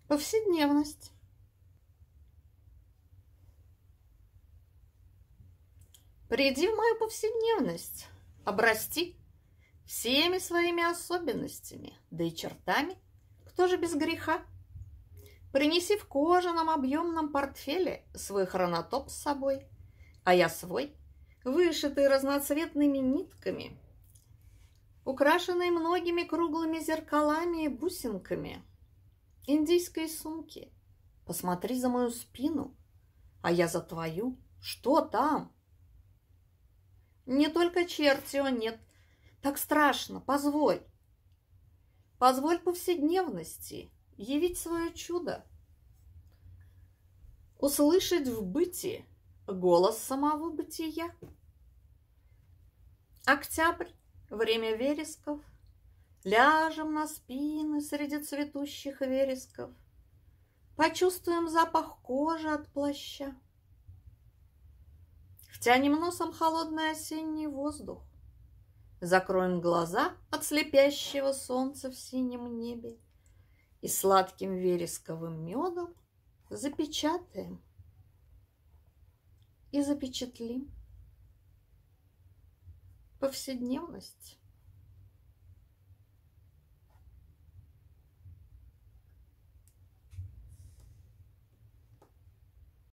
Повседневность. Приди в мою повседневность, обрасти всеми своими особенностями, да и чертами, кто же без греха. Принеси в кожаном объемном портфеле свой хронотоп с собой, а я свой, вышитый разноцветными нитками, украшенный многими круглыми зеркалами и бусинками, индийской сумки. Посмотри за мою спину, а я за твою. Что там? Не только черти, о нет, так страшно, позволь. Позволь повседневности явить свое чудо. Услышать в бытии голос самого бытия. Октябрь, время вересков, ляжем на спины среди цветущих вересков, почувствуем запах кожи от плаща. Втянем носом холодный осенний воздух, закроем глаза от слепящего солнца в синем небе и сладким вересковым медом запечатаем и запечатлим повседневность.